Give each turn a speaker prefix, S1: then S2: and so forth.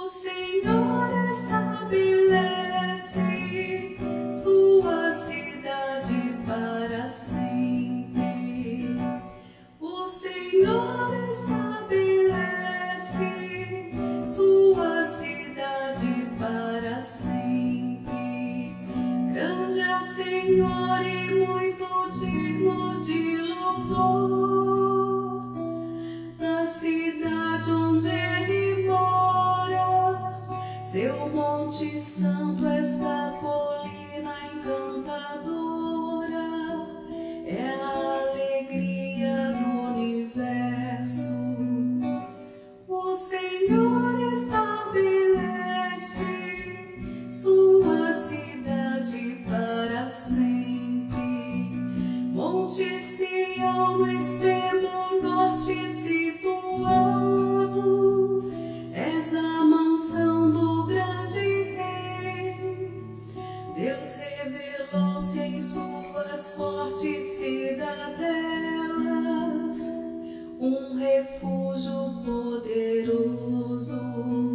S1: Senhor estabelece sua cidade para sempre. O Senhor estabelece sua cidade para sempre. Grande é o Senhor e muito digno de louvor. Na cidade onde Ele mora, seu monte santo, esta colina encantadora, é a alegria do universo. O Senhor estabelece sua cidade para sempre. Monte Sião, no extremo norte situado, és a mansão do grande Rei. Deus revelou-se em suas fortes cidadelas, um refúgio poderoso.